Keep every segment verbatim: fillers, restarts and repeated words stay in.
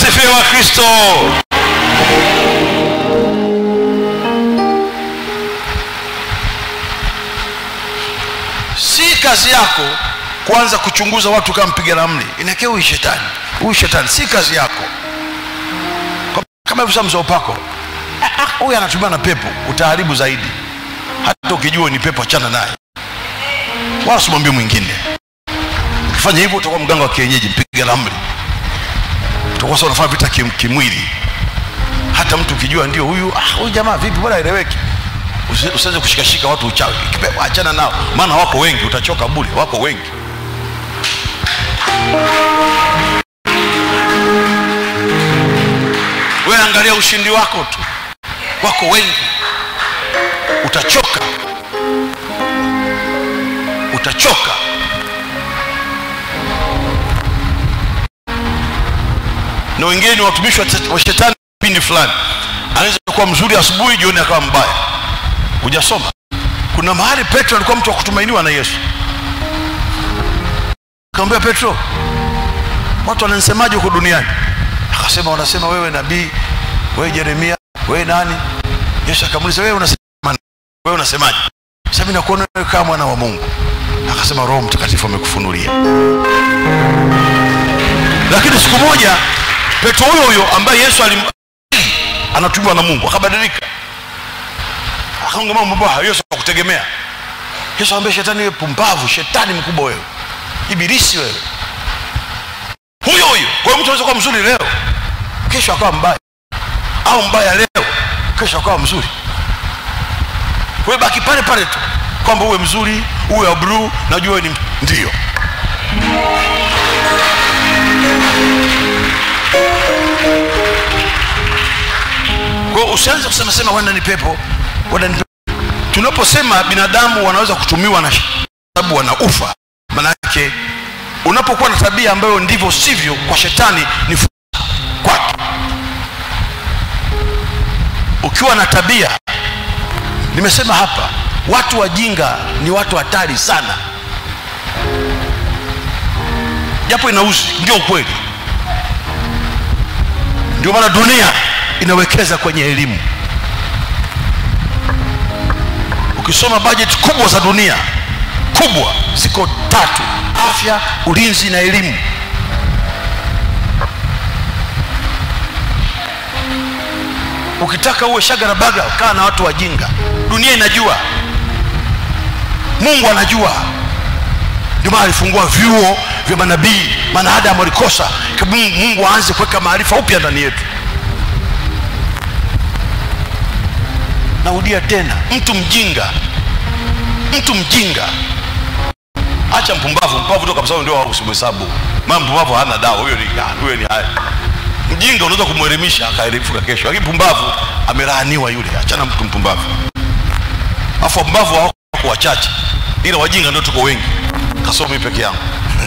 asifiwe wa Kristo. Si kazi yako kuanza kuchunguza watu kama mpiga ramli. Inakea huyu shetani, huyu shetani. Si kazi yako. Kama hivyo Mzee upako, huyu anatumia na pepo, utaharibu zaidi. Hata ukijua ni pepo, achana naye, wala usimwambie mwingine. Ukifanya hivyo utakuwa mganga wa kienyeji, mpiga ramli. Utakuwa sasa unafanya vita kim, kimwili. Hata mtu ukijua ndio huyu, ah huyu jamaa vipi bwana eleweki, usianze kushikashika watu uchawi. Kipepo achana nao, maana wako wengi, utachoka bure, wako wengi. Wewe angalia ushindi wako tu, wako wengi, utachoka, utachoka. Na wengine ni watumishi wa shetani pindi fulani. Anaweza kuwa mzuri asubuhi, jioni akawa mbaya. Hujasoma. Kuna mahali Petro alikuwa mtu wa kutumainiwa na Yesu. Akamwambia Petro, watu wananisemaje huko duniani? Akasema wanasema wewe nabii, wewe Yeremia, wewe nani? Yesu akamuuliza wewe unasema wewe unasemaje? Sasa mimi nakuona wewe kama mwana wa Mungu. Akasema Roho Mtakatifu amekufunulia. Lakini siku moja Petro huyo huyo ambaye Yesu alim anatumwa na Mungu akabadilika. Akaongea mambo mabaya, Yesu akutegemea. Yesu ambaye shetani wewe pumbavu, shetani mkubwa wewe. Ibilisi wewe. Huyo huyo. Kwa mtu anaweza kuwa mzuri leo, kesho akawa mbaya. Au mbaya leo, kesho akawa mzuri. Wewe baki pale pale tu. Kwamba uwe mzuri, uwe wa blue, najua ni ndio. Kwa usianze kusema sema wanda ni pepo, wanda ni pepo. Tunaposema binadamu wanaweza kutumiwa na sababu wanaufa, maana yake unapokuwa na tabia ambayo ndivyo sivyo kwa shetani ni kwake. Ukiwa na tabia, nimesema hapa, watu wajinga ni watu hatari sana. Japo inauzi, ndio ukweli. Ndio maana dunia inawekeza kwenye elimu. Ukisoma budget kubwa za dunia, kubwa, ziko tatu: afya, ulinzi na elimu. Ukitaka uwe shagara baga, kaa na watu wajinga. Dunia inajua, Mungu anajua. Ndio maana alifungua vyuo vya manabii, maana Adamu alikosa, Mungu aanze kuweka maarifa upya ndani yetu. Narudia tena, mtu mjinga, mtu mjinga, acha mpumbavu. Mpumbavu ndio kabisa ndio usimhesabu. Maana mpumbavu hana dawa, huyo ni huyo ni hai. Mjinga unaweza kumwelimisha akaelifuka kesho, lakini mpumbavu amelaaniwa yule. Achana mtu mpumbavu. Afu mpumbavu wako wachache, ila wajinga ndio tuko wengi. Kasome peke yangu.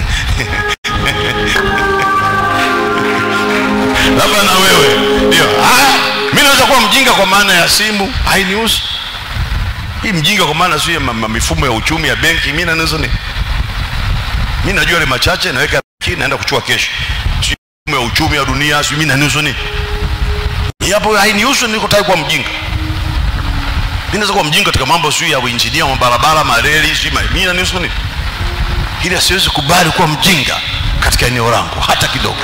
Labda na wewe ndio. Ah, mimi naweza kuwa mjinga kwa maana ya simu, hainihusu. Hii mjinga kwa maana sio mifumo ya uchumi ya benki, mimi na nizo ni. Mimi najua ile machache naweka benki, naenda kuchukua kesho. Sio mifumo ya uchumi ya dunia, sio mimi na nizo ni. Hapo hainihusu, niko tayari kuwa mjinga. Mimi naweza kuwa mjinga katika mambo sio ya uinjinia wa barabara, mareli, sio mimi na nizo ni. Ila siwezi kubali kuwa mjinga katika eneo langu hata kidogo.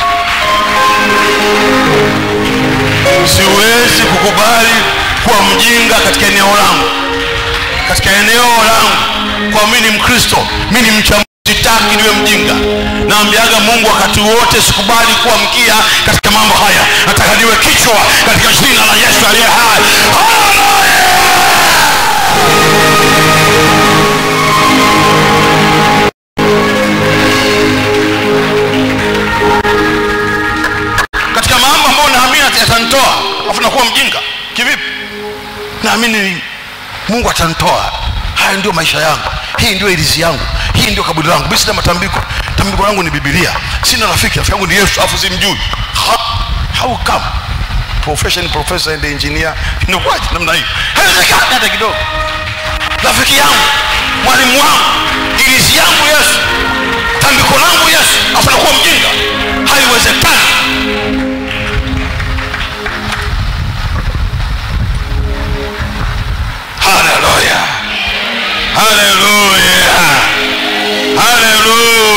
Siwezi kukubali kuwa mjinga katika eneo langu. Katika eneo langu, kwa mimi ni Mkristo, mimi ni mcha Mungu, sitaki niwe mjinga. Naambiaga Mungu wakati wote sikubali kuwa mkia katika mambo haya. Nataka niwe kichwa katika jina la Yesu aliye hai. Haleluya! Katika mambo ambayo naamini atanitoa, afu nakuwa mjinga. Kivipi? Naamini Mungu atanitoa. Haya ndio maisha yangu. Hii ndio irizi yangu. Hii ndio kaburi langu. Mimi sina matambiko. Tambiko langu ni Biblia. Sina rafiki, rafiki yangu ni Yesu, afu simjui. How come? Profession professor and engineer. Ni kwaje namna hii? Haiwezekani hata kidogo. Rafiki yangu, mwalimu wangu, irizi yangu Yesu, tambiko langu Yesu, afu nakuwa mjinga. Haiwezekani. Haleluya, haleluya.